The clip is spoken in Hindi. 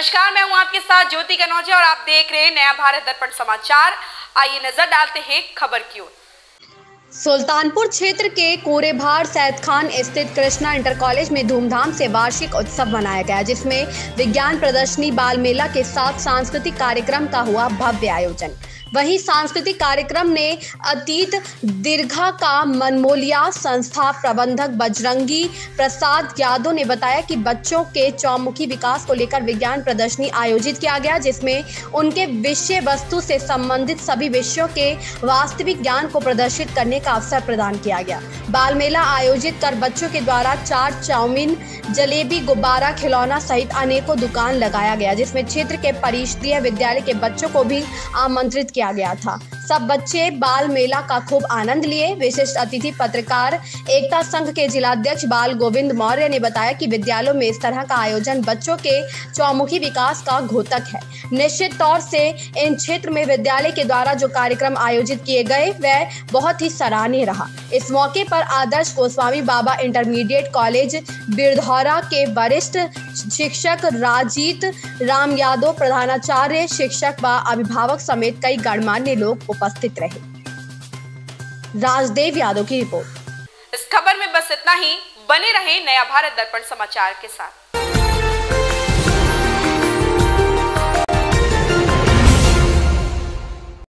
नमस्कार, मैं हूं आपके साथ ज्योति कनौजिया और आप देख रहे हैं नया भारत दर्पण समाचार। आइए नजर डालते हैं खबर की ओर। सुल्तानपुर क्षेत्र के कोरेभार सैद खान स्थित कृष्णा इंटर कॉलेज में धूमधाम से वार्षिक उत्सव मनाया गया, जिसमें विज्ञान प्रदर्शनी, बाल मेला के साथ सांस्कृतिक कार्यक्रम का हुआ भव्य आयोजन। वहीं सांस्कृतिक कार्यक्रम ने अतीत दीर्घा का मनमोलिया संस्था प्रबंधक बजरंगी प्रसाद यादव ने बताया कि बच्चों के चौमुखी विकास को लेकर विज्ञान प्रदर्शनी आयोजित किया गया, जिसमें उनके विषय वस्तु से संबंधित सभी विषयों के वास्तविक ज्ञान को प्रदर्शित करने का अवसर प्रदान किया गया। बाल मेला आयोजित कर बच्चों के द्वारा चाट, चाउमीन, जलेबी, गुब्बारा, खिलौना सहित अनेकों दुकान लगाया गया, जिसमें क्षेत्र के परिषदीय विद्यालय के बच्चों को भी आमंत्रित किया गया था। सब बच्चे बाल मेला का खूब आनंद लिए। विशिष्ट अतिथि पत्रकार एकता संघ के जिलाध्यक्ष बाल गोविंद मौर्य ने बताया कि विद्यालयों में इस तरह का आयोजन बच्चों के चौमुखी विकास का घोतक है। निश्चित तौर से इन क्षेत्र में विद्यालय के द्वारा जो कार्यक्रम आयोजित किए गए वह बहुत ही सराहनीय रहा। इस मौके पर आदर्श गोस्वामी बाबा इंटरमीडिएट कॉलेज बिरधौरा के वरिष्ठ शिक्षक राजीत राम यादव, प्रधानाचार्य, शिक्षक व अभिभावक समेत कई गणमान्य लोग उपस्थित रहे। राजदेव यादव की रिपोर्ट। इस खबर में बस इतना ही। बने रहें नया भारत दर्पण समाचार के साथ।